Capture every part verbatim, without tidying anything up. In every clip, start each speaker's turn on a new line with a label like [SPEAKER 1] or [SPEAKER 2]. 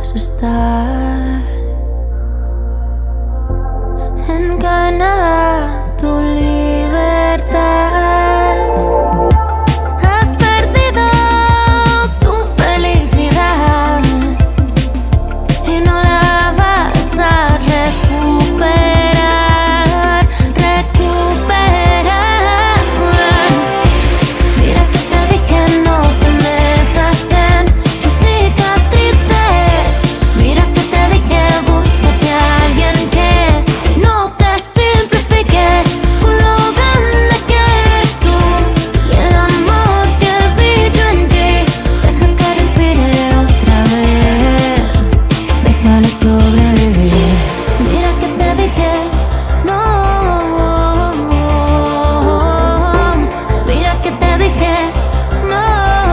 [SPEAKER 1] podemos estar. Engañada tu libertad. Has perdido tu felicidad y no la vas a recuperar, recuperar. Mira que te dije no te metas en tus cicatrices. Mira que te dije búscate a alguien que no te simplifique con lo grande que eres tú y el amor que brilla en ti. Deja que respire otra vez, déjale sobrevivir. Mira que te dije no, mira que te dije no,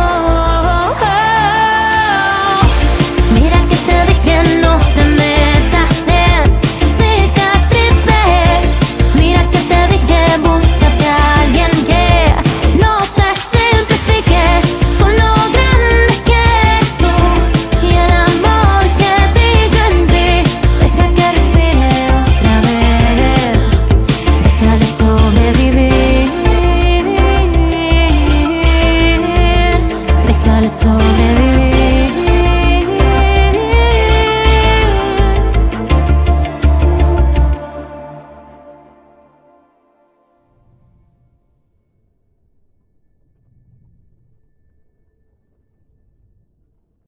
[SPEAKER 1] mira que te dije no te metas en tus cicatrices. Mira que te dije búscate a alguien que no te simplifique con lo grande que eres tú y el amor que brilla en ti. Deja que respire otra vez, déjale sobrevivir, déjale sobrevivir.